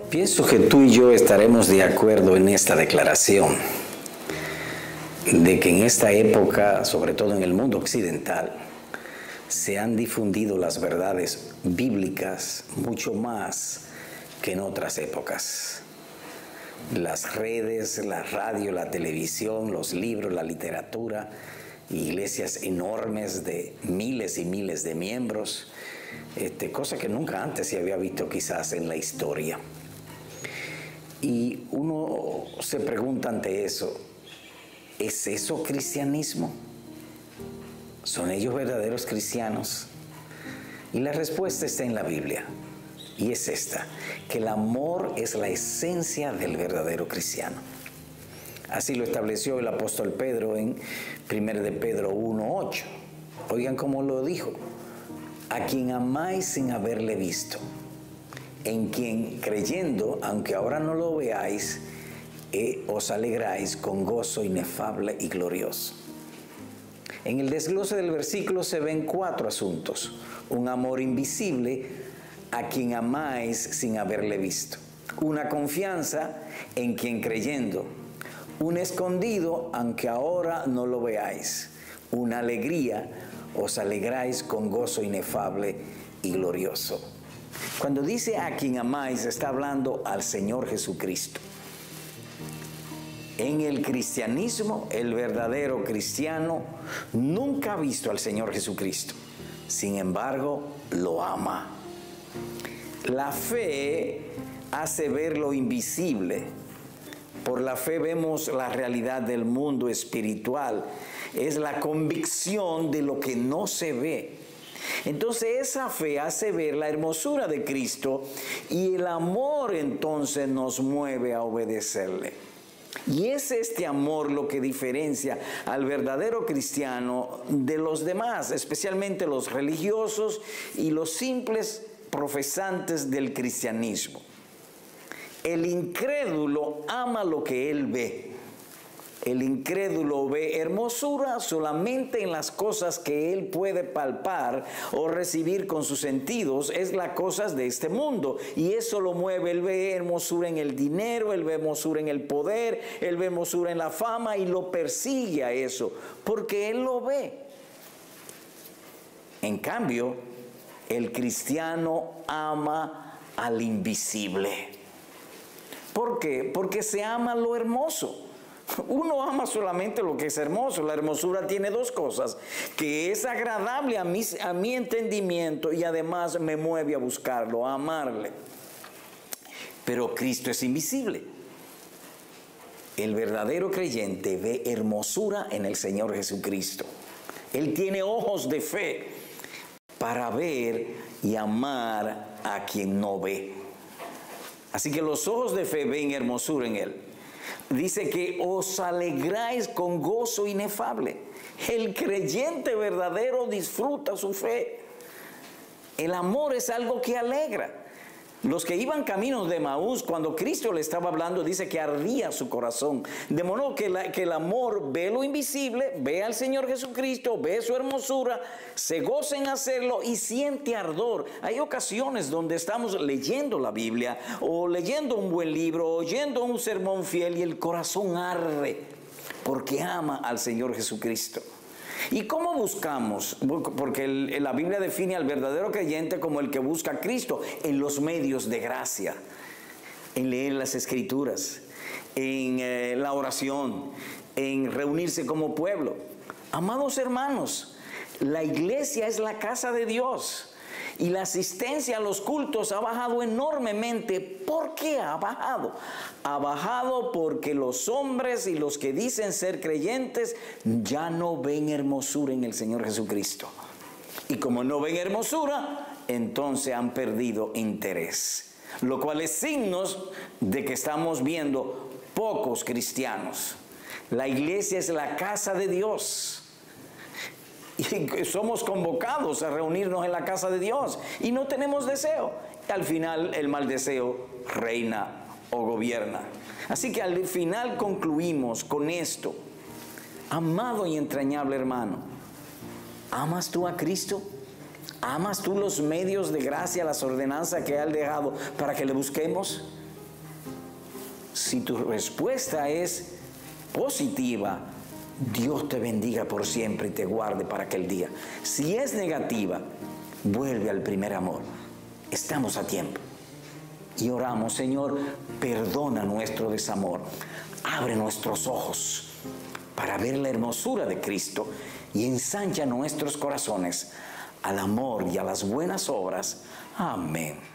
Pienso que tú y yo estaremos de acuerdo en esta declaración, de que en esta época, sobre todo en el mundo occidental, se han difundido las verdades bíblicas mucho más que en otras épocas. Las redes, la radio, la televisión, los libros, la literatura, iglesias enormes de miles y miles de miembros, cosa que nunca antes se había visto quizás en la historia. Y uno se pregunta ante eso, ¿es eso cristianismo? ¿Son ellos verdaderos cristianos? Y la respuesta está en la Biblia, y es esta, que el amor es la esencia del verdadero cristiano. Así lo estableció el apóstol Pedro en 1 de Pedro 1:8. Oigan cómo lo dijo: a quien amáis sin haberle visto, en quien creyendo, aunque ahora no lo veáis, os alegráis con gozo inefable y glorioso. En el desglose del versículo se ven 4 asuntos: un amor invisible a quien amáis sin haberle visto, una confianza en quien creyendo, un escondido aunque ahora no lo veáis, una alegría, os alegráis con gozo inefable y glorioso. Cuando dice a quien amáis, está hablando al Señor Jesucristo. En el cristianismo, el verdadero cristiano nunca ha visto al Señor Jesucristo. Sin embargo, lo ama. La fe hace ver lo invisible. Por la fe vemos la realidad del mundo espiritual. Es la convicción de lo que no se ve. Entonces esa fe hace ver la hermosura de Cristo y el amor entonces nos mueve a obedecerle. Y es este amor lo que diferencia al verdadero cristiano de los demás, especialmente los religiosos y los simples profesantes del cristianismo. El incrédulo ama lo que él ve. El incrédulo ve hermosura solamente en las cosas que él puede palpar o recibir con sus sentidos, es las cosas de este mundo. Y eso lo mueve, él ve hermosura en el dinero, él ve hermosura en el poder, él ve hermosura en la fama y lo persigue a eso, porque él lo ve. En cambio, el cristiano ama al invisible. ¿Por qué? Porque se ama lo hermoso. Uno ama solamente lo que es hermoso. La hermosura tiene 2 cosas: que es agradable a mi entendimiento y además me mueve a buscarlo, a amarle. Pero Cristo es invisible. El verdadero creyente ve hermosura en el Señor Jesucristo. Él tiene ojos de fe para ver y amar a quien no ve. Así que los ojos de fe ven hermosura en Él. Dice que os alegráis con gozo inefable. El creyente verdadero disfruta su fe. El amor es algo que alegra. Los que iban caminos de Emaús, cuando Cristo le estaba hablando, dice que ardía su corazón. De modo que el amor ve lo invisible, ve al Señor Jesucristo, ve su hermosura, se goza en hacerlo y siente ardor. Hay ocasiones donde estamos leyendo la Biblia o leyendo un buen libro, oyendo un sermón fiel y el corazón arde porque ama al Señor Jesucristo. ¿Y cómo buscamos? Porque la Biblia define al verdadero creyente como el que busca a Cristo en los medios de gracia, en leer las Escrituras, en la oración, en reunirse como pueblo. Amados hermanos, la iglesia es la casa de Dios. Y la asistencia a los cultos ha bajado enormemente. ¿Por qué ha bajado? Ha bajado porque los hombres y los que dicen ser creyentes ya no ven hermosura en el Señor Jesucristo. Y como no ven hermosura, entonces han perdido interés. Lo cual es signos de que estamos viendo pocos cristianos. La iglesia es la casa de Dios. Y somos convocados a reunirnos en la casa de Dios y no tenemos deseo. Y al final el mal deseo reina o gobierna. Así que al final concluimos con esto. Amado y entrañable hermano, ¿amas tú a Cristo? ¿Amas tú los medios de gracia, las ordenanzas que Él ha dejado para que le busquemos? Si tu respuesta es positiva, Dios te bendiga por siempre y te guarde para aquel día. Si es negativa, vuelve al primer amor. Estamos a tiempo. Y oramos: Señor, perdona nuestro desamor. Abre nuestros ojos para ver la hermosura de Cristo y ensancha nuestros corazones al amor y a las buenas obras. Amén.